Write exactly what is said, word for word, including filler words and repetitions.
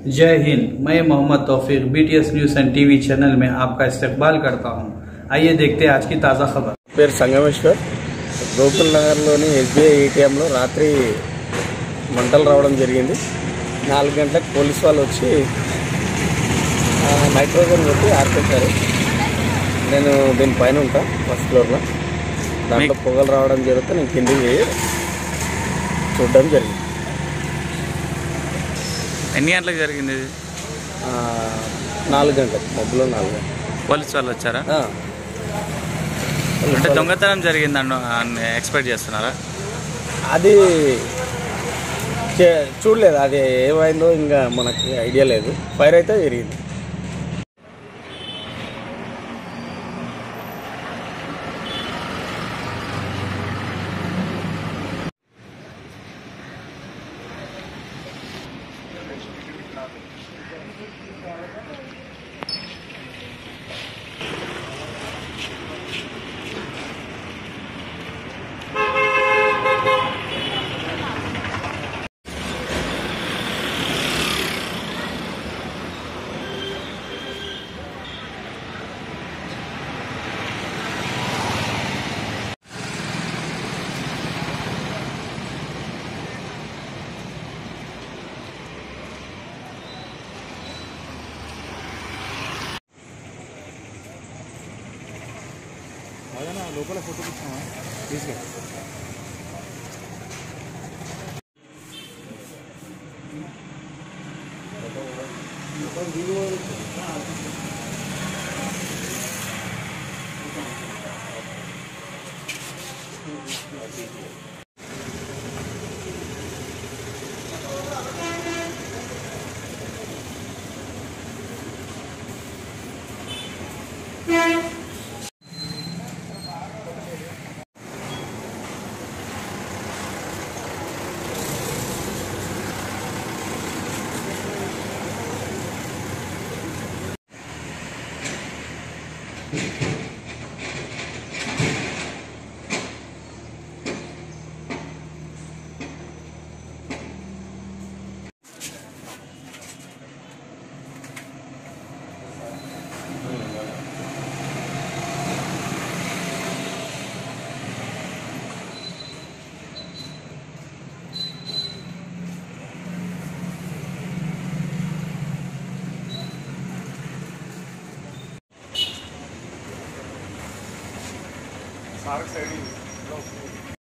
जय हिंद। मैं Mohammad Taufiq BTS news and TV channel में आपका इस्तकबाल करता हूं। आइए देखते हैं आज की ताज़ा खबर। పేరు సంగమేశ్వర్ గోకుల్ నగర్లోని ఎస్బీఐ ఏటీఎంలో రాత్రి మంటలు రావడం జరిగింది. నాలుగు గంటలకు పోలీసు వాళ్ళు వచ్చి నైట్రోజన్ కొట్టి ఆర్పేశారు. నేను దీనిపైన ఉంటా ఫస్ట్ ఫ్లోర్లో. దాంట్లో పొగలు రావడం జరిగితే నేను కిందికి చూడడం జరిగింది. ఎన్ని గంటలకు జరిగింది? నాలుగు గంటలకు మబ్బులో నాలుగు గంటలకు పోలీసు వాళ్ళు వచ్చారా? అంటే దొంగతనం జరిగిందని ఎక్స్పెక్ట్ చేస్తున్నారా? అది చూడలేదు, అది ఏమైందో ఇంకా మనకి ఐడియా లేదు. ఫైర్ అయితే జరిగింది. లోపల ఫోటో తీసుకు सारे साइड